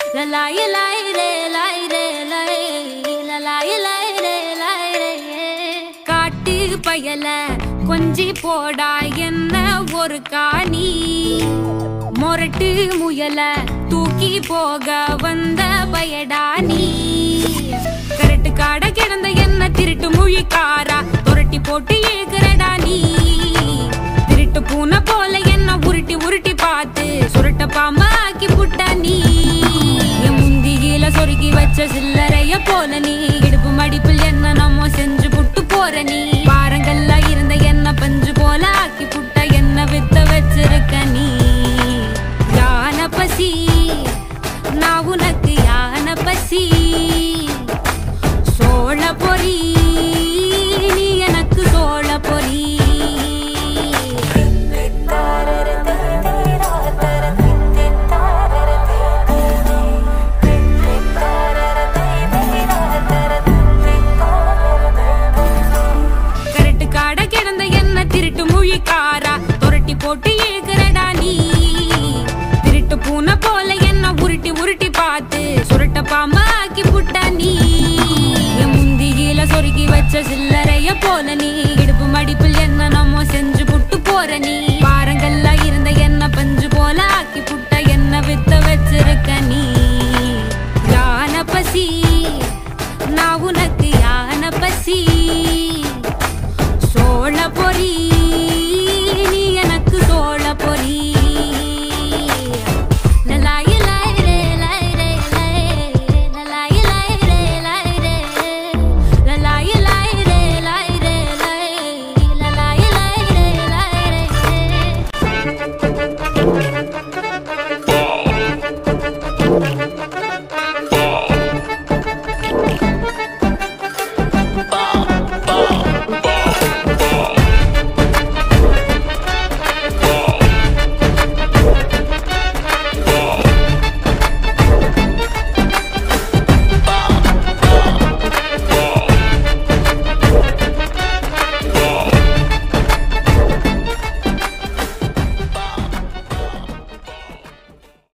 காட்டு பயல கொஞ்சி போடா என்ன ஒரு காணி மொரட்டு முயல தூக்கி போக வந்த பயடா நீ கரட்டு காட கிடந்த என்ன திருட்டு முழிக்காரா துரட்டி போட்டு ஏக்குறடா நீ திருட்டு பூனை போல என்ன உருட்டி உருட்டி பார்த்து சுருட்ட பாம்பா ஆக்கி புட்ட நீ என் முந்தியில சொருகி வச்ச சில்லறைய போல நீ இடுப்பு மடிப்பில் என்ன நம்ம செஞ்சு புட்டு போற நீ பாரங்கள்ல இருந்த என்ன பஞ்சு போல ஆக்கி புட்ட என்ன வித்த வச்சிருக்க நீ யான பசி நான் உனக்கு யான பசி சோழ பொறி நீ எனக்கு சோழ பொறி கரட்டு காட கிடந்த என்ன திருட்டு முழிக்காரா துரட்டி போட்டு ஏக்குறடா நீ திருட்டு பூனை போல என்ன உருட்டி உருட்டி பார்த்து சுருட்ட பாம்பா ஆக்கி புட்ட நீ என் முந்தியில சொருகி வச்ச சில்லறை